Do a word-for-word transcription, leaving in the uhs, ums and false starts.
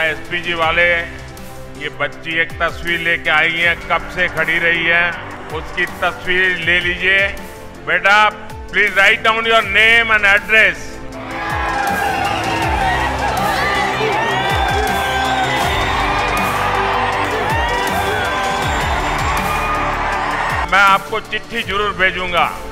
SP जी वाले, ये बच्ची एक तस्वीर लेके आई है, कब से खड़ी रही है, उसकी तस्वीर ले लीजिए। बेटा please write down your name and address. मैं आपको चिट्ठी जरूर भेजूंगा।